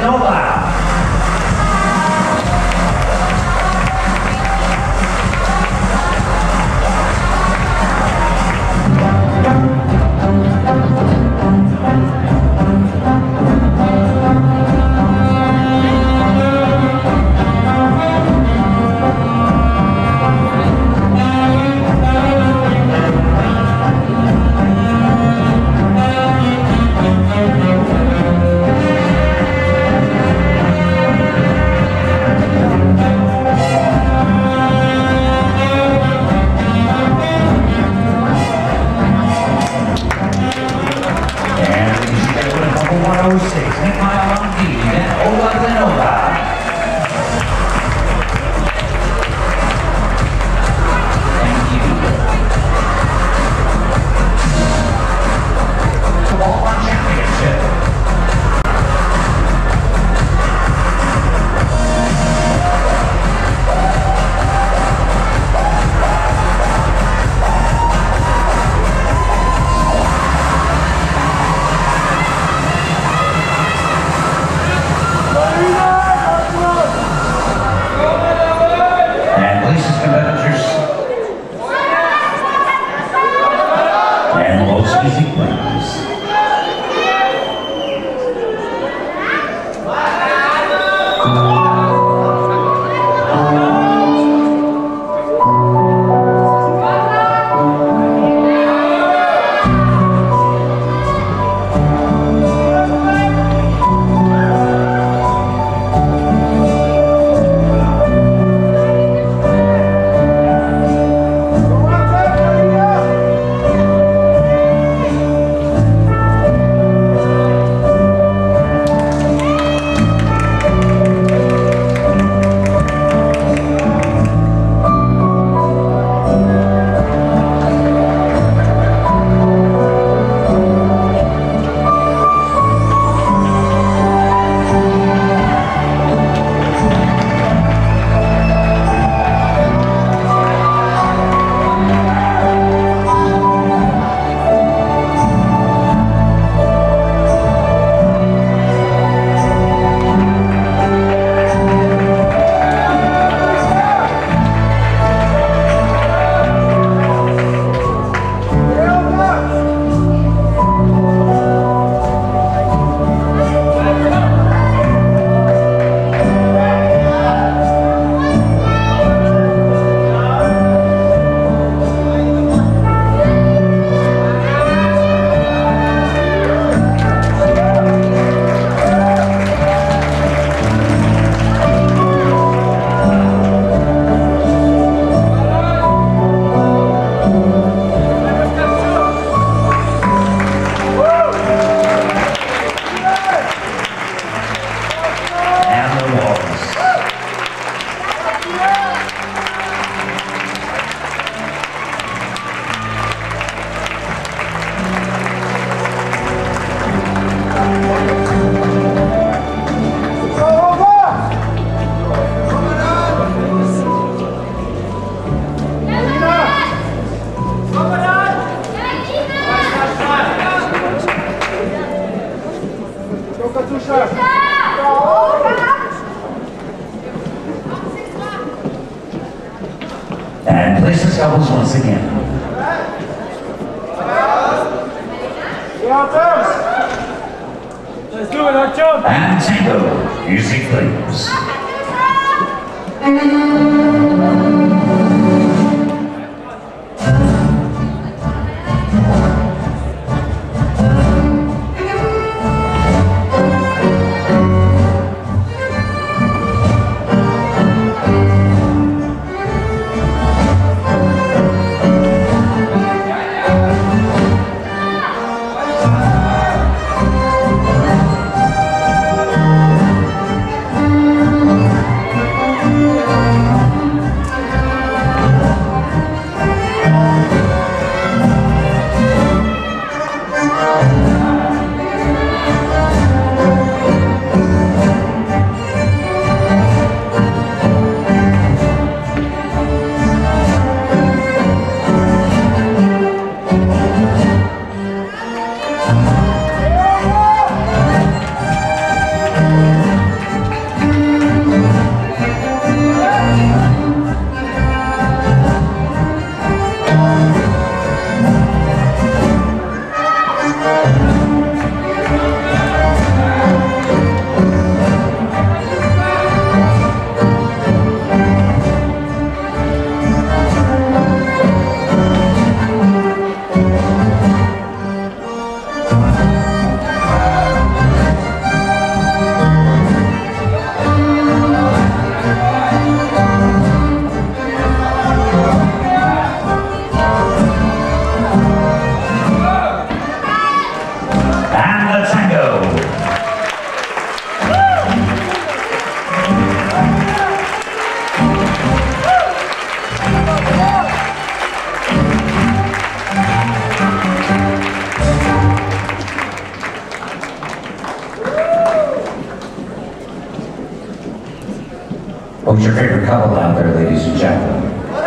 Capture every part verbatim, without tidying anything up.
Nova. And place yourselves once again. Let's do it, Artyom! And tango, music please. Who's your favorite couple out there, ladies and gentlemen?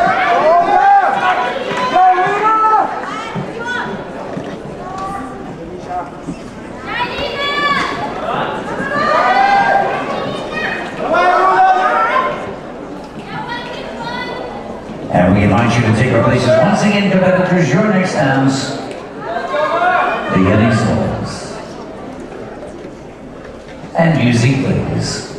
And we invite you to take your places once again, competitors. Your next dance, the Yeti Souls. And music, please.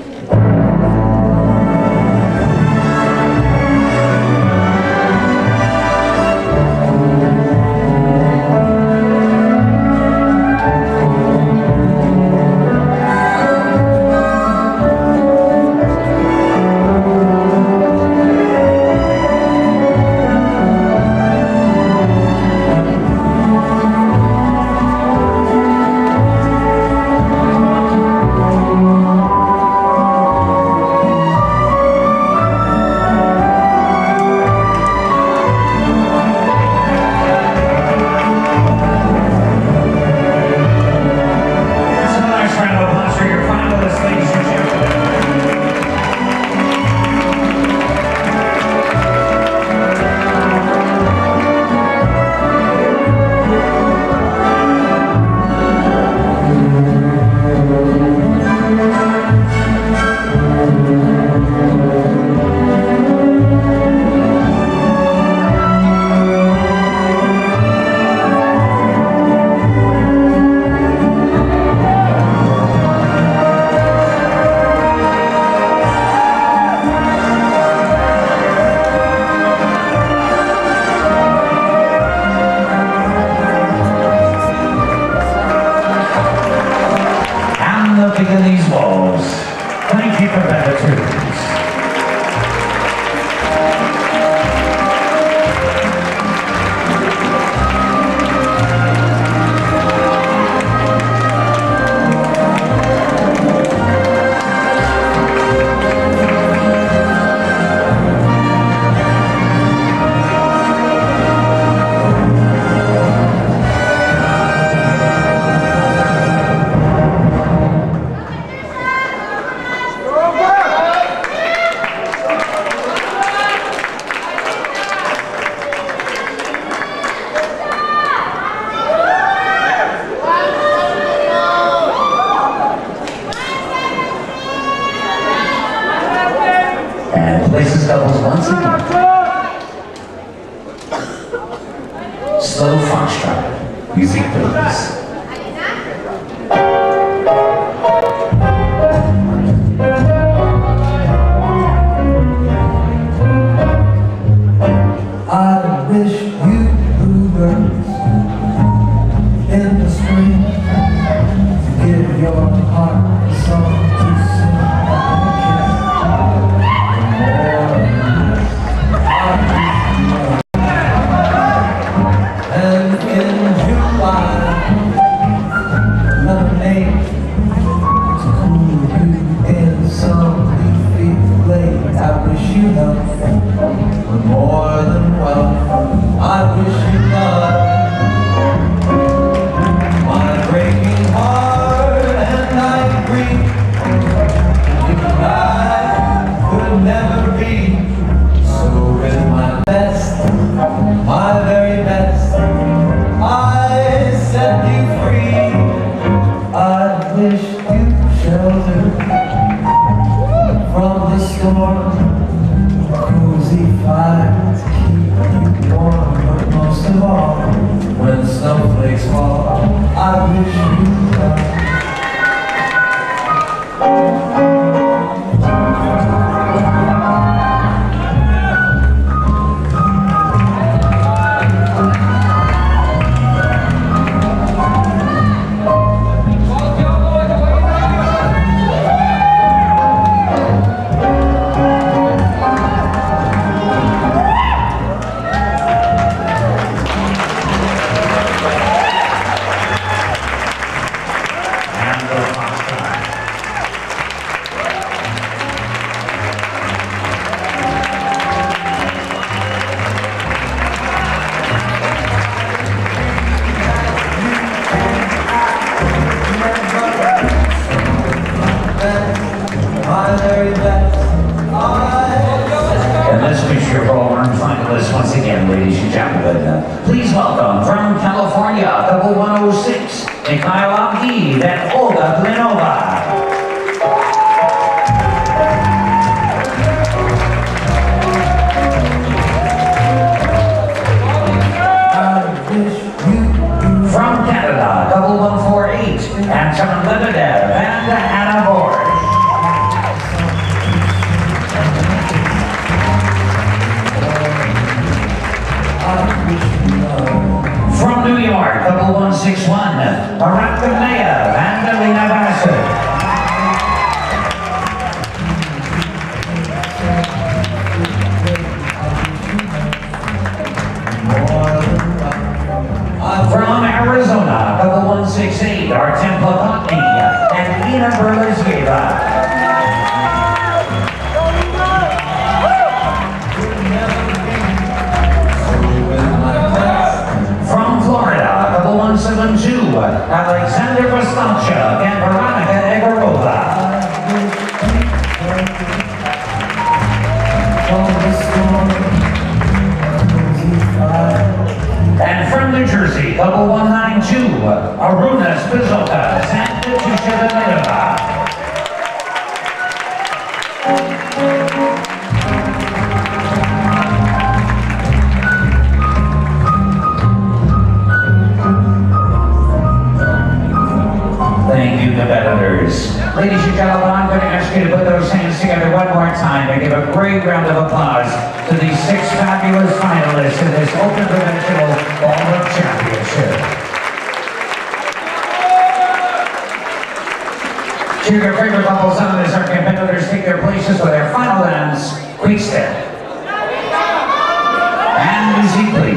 Looking in these walls. Thank you for competitors. And places doubles once again. Slow foxtrot. Music, please. I wish you bluebirds in the spring to give your heart a song to sing. And in July finalists once again, ladies and gentlemen. Please welcome from California, couple one oh six, Mikhail Abdi and Olga Glinova. From Canada, couple one four eight, Anton Lebedev and Anna Borg. From New York, couple one six one, Barack Gnaev and Alina Bassett. From Arizona, couple one six eight, Artem Plotny and Ina Berlesvieva. From Florida, couple one seven two, Alexander Vostanchuk and Veronica Egorova. And from New Jersey, couple one nine two, Aruna Spizoka and Natusha Demidova. Thank you, competitors. Ladies and gentlemen, I'm going to ask you to put those hands together one more time and give a great round of applause to these six fabulous finalists in this Open Conventional Ballroom Championship. To your favorite couple sound as our competitors take their places for their final dance, quick step. And music, please.